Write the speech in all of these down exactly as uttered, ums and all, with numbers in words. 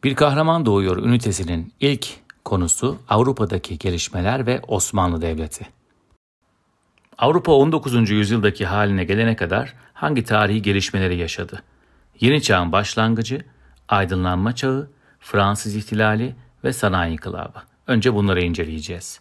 Bir Kahraman Doğuyor ünitesinin ilk konusu Avrupa'daki gelişmeler ve Osmanlı Devleti. Avrupa on dokuzuncu yüzyıldaki haline gelene kadar hangi tarihi gelişmeleri yaşadı? Yeni çağın başlangıcı, aydınlanma çağı, Fransız ihtilali ve sanayi inkılabı. Önce bunları inceleyeceğiz.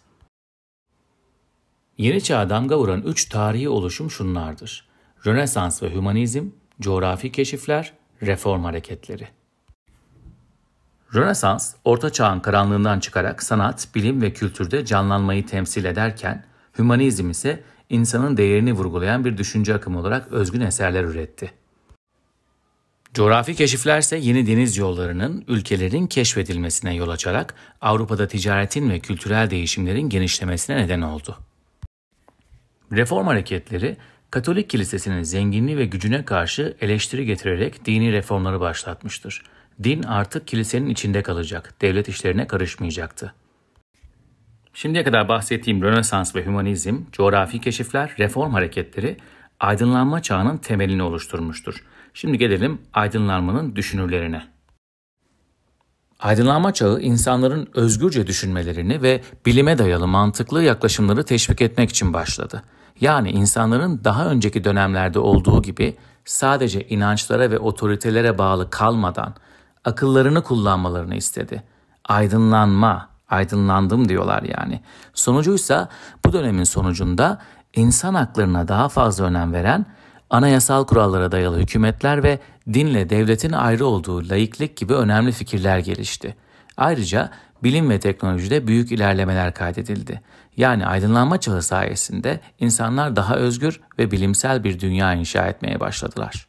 Yeni çağa damga vuran üç tarihi oluşum şunlardır: Rönesans ve Hümanizm, coğrafi keşifler, reform hareketleri. Rönesans, Orta Çağ'ın karanlığından çıkarak sanat, bilim ve kültürde canlanmayı temsil ederken, Hümanizm ise insanın değerini vurgulayan bir düşünce akımı olarak özgün eserler üretti. Coğrafi keşifler ise yeni deniz yollarının, ülkelerin keşfedilmesine yol açarak Avrupa'da ticaretin ve kültürel değişimlerin genişlemesine neden oldu. Reform hareketleri, Katolik Kilisesi'nin zenginliği ve gücüne karşı eleştiri getirerek dini reformları başlatmıştır. Din artık kilisenin içinde kalacak, devlet işlerine karışmayacaktı. Şimdiye kadar bahsettiğim Rönesans ve Hümanizm, coğrafi keşifler, reform hareketleri aydınlanma çağının temelini oluşturmuştur. Şimdi gelelim aydınlanmanın düşünürlerine. Aydınlanma çağı insanların özgürce düşünmelerini ve bilime dayalı mantıklı yaklaşımları teşvik etmek için başladı. Yani insanların daha önceki dönemlerde olduğu gibi sadece inançlara ve otoritelere bağlı kalmadan akıllarını kullanmalarını istedi. Aydınlanma, aydınlandım diyorlar yani. Sonucuysa bu dönemin sonucunda insan haklarına daha fazla önem veren, anayasal kurallara dayalı hükümetler ve dinle devletin ayrı olduğu laiklik gibi önemli fikirler gelişti. Ayrıca bilim ve teknolojide büyük ilerlemeler kaydedildi. Yani aydınlanma çağı sayesinde insanlar daha özgür ve bilimsel bir dünya inşa etmeye başladılar.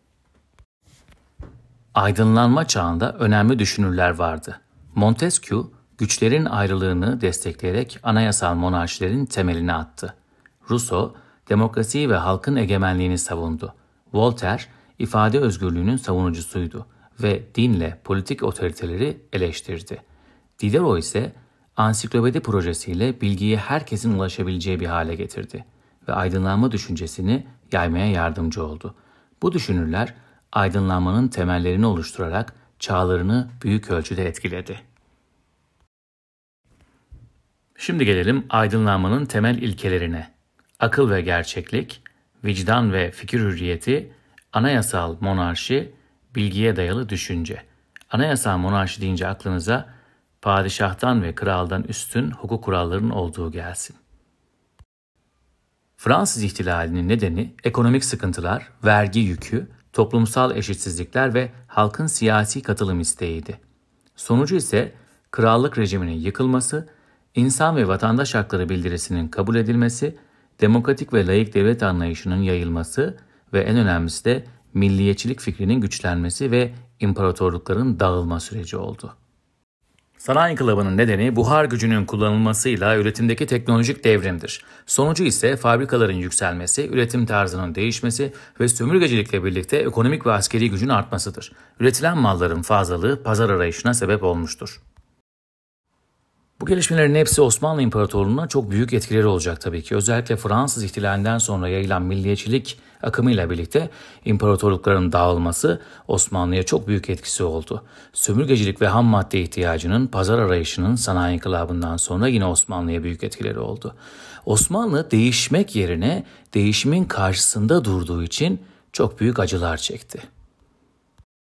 Aydınlanma çağında önemli düşünürler vardı. Montesquieu, güçlerin ayrılığını destekleyerek anayasal monarşilerin temelini attı. Rousseau, demokrasiyi ve halkın egemenliğini savundu. Voltaire, ifade özgürlüğünün savunucusuydu ve dinle politik otoriteleri eleştirdi. Diderot ise ansiklopedi projesiyle bilgiye herkesin ulaşabileceği bir hale getirdi ve aydınlanma düşüncesini yaymaya yardımcı oldu. Bu düşünürler aydınlanmanın temellerini oluşturarak çağlarını büyük ölçüde etkiledi. Şimdi gelelim aydınlanmanın temel ilkelerine. Akıl ve gerçeklik, vicdan ve fikir hürriyeti, anayasal monarşi, bilgiye dayalı düşünce. Anayasal monarşi deyince aklınıza padişahtan ve kraldan üstün hukuk kurallarının olduğu gelsin. Fransız ihtilalinin nedeni ekonomik sıkıntılar, vergi yükü, toplumsal eşitsizlikler ve halkın siyasi katılım isteğiydi. Sonucu ise krallık rejiminin yıkılması, insan ve vatandaş hakları bildirisinin kabul edilmesi, demokratik ve laik devlet anlayışının yayılması ve en önemlisi de milliyetçilik fikrinin güçlenmesi ve imparatorlukların dağılma süreci oldu. Sanayi inkılabının nedeni buhar gücünün kullanılmasıyla üretimdeki teknolojik devrimdir. Sonucu ise fabrikaların yükselmesi, üretim tarzının değişmesi ve sömürgecilikle birlikte ekonomik ve askeri gücün artmasıdır. Üretilen malların fazlalığı pazar arayışına sebep olmuştur. Bu gelişmelerin hepsi Osmanlı İmparatorluğu'na çok büyük etkileri olacak tabii ki. Özellikle Fransız ihtilalinden sonra yayılan milliyetçilik akımıyla birlikte imparatorlukların dağılması Osmanlı'ya çok büyük etkisi oldu. Sömürgecilik ve ham madde ihtiyacının, pazar arayışının sanayi inkılabından sonra yine Osmanlı'ya büyük etkileri oldu. Osmanlı değişmek yerine değişimin karşısında durduğu için çok büyük acılar çekti.